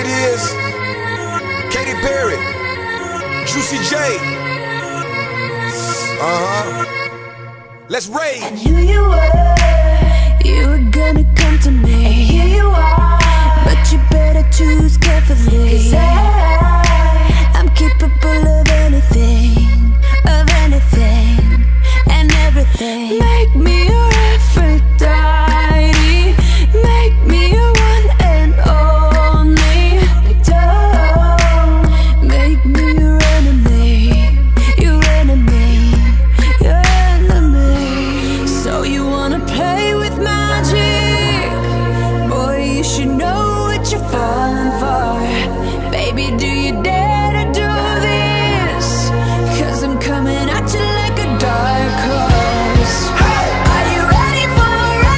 is Katy Perry, Juicy J. Let's rage. I knew you were gonna come to me, and here you are. But you better choose carefully, 'cause I'm capable of anything, and everything. Make me your Aphrodite, make me your one and only. Don't make me your enemy, your enemy, your enemy. So you wanna play with magic? Boy, you should know what you're falling for. Baby, do you dare to do this? 'Cause I'm coming at you like a dark horse. Are you ready for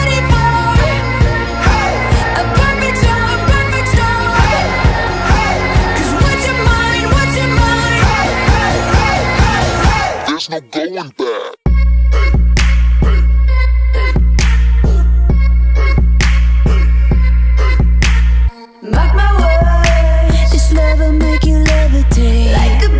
a perfect storm, perfect storm? 'Cause what's your mind, There's no going back. Mark my words, this love will make you levitate like a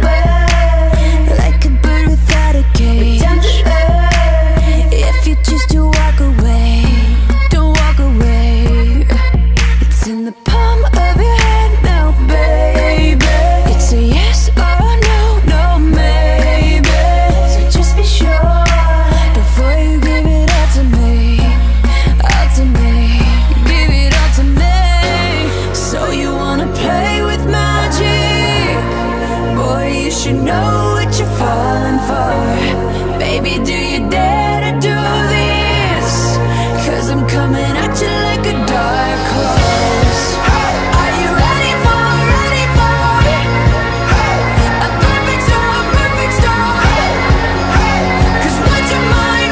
bird without a cage. Down to earth, if you choose to walk away, don't walk away. It's in the palm of your hand now, baby. It's a yes or a no, no maybe. So just be sure before you give it all to me, all to me. Give it all to me. So you wanna play with magic? Boy, you should know what you're falling for. Baby, do you dare to do this? 'Cause I'm coming at you like a dark horse. Are you ready for a perfect storm, perfect storm? 'Cause what's your mind,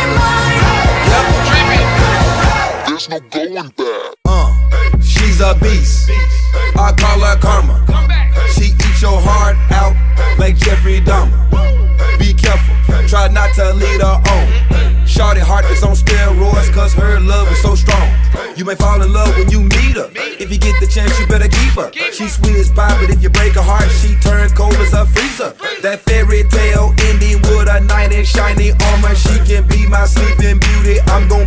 There's no going back. She's a beast, I call her Karma. She eats your heart out like Jeffrey Dahmer. Be careful, try not to lead her on. Shorty heart is on steroids, 'cause her love is so strong. You may fall in love when you meet her. If you get the chance, you better keep her. She's sweet as pie, but if you break her heart, she turns cold as a freezer. That fairy tale ending with a knight in shiny armor. She can be my sleeping beauty. I'm gon'